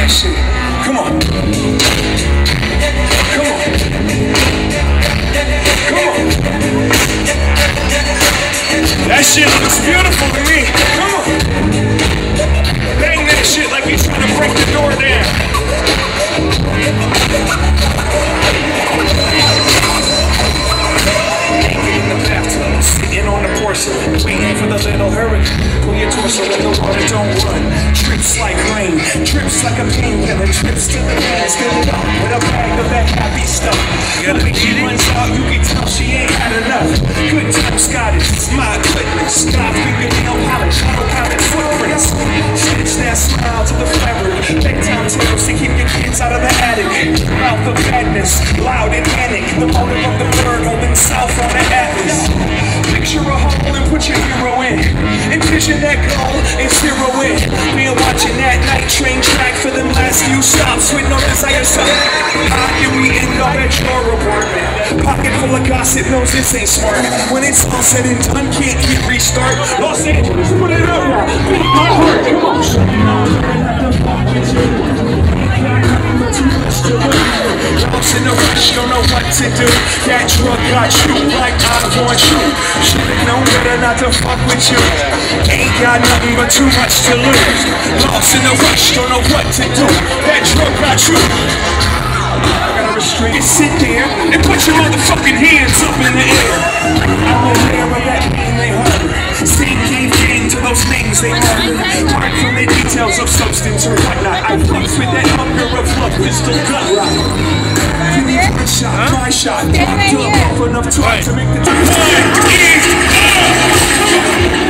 that shit. Come on. Come on. Come on. That shit looks beautiful to me. Come on. Bang that shit like you're trying to break the door down. In the bathtub, sitting on the porcelain, waiting for the little hurricane. Pull your torso in the water, don't run. Drips like rain, drips like a painkiller. Trips to the mask, fill it up with a bag of that happy stuff. When she runs out, you can tell she ain't had enough. Good times got it, it's my goodness. God fingernail polish, auto pilot footprints. Stitch that smile to the fabric. Bedtime tales to keep your kids out of the attic. Mouth of madness, loud and panic. The motive of the bird holding south on the atlas. Picture a hole and put your hero in. Envision that goal and zero in. We're watching that night train track for them last few stops with no desire. So how can we end up at your apartment? Pocket full of gossip knows this ain't smart. When it's all said and done, can't hit restart. Los Angeles, put it up now. Beat my heart, come on. Lost in the rush, don't know what to do. That drug got you like I want you. Should've known better not to fuck with you. Ain't got nothing but too much to lose. Lost in the rush, don't know what to do. That drug got you. I gotta restrain it. Sit there and put your motherfucking hands up in the air. I'm aware of that pain they hunger. Same game to those names they murder. Apart from the details of substance or whatnot, I fucks with that hunger of love, pistol gut rock. You need one shot, my shot. Till I enough time to make the time.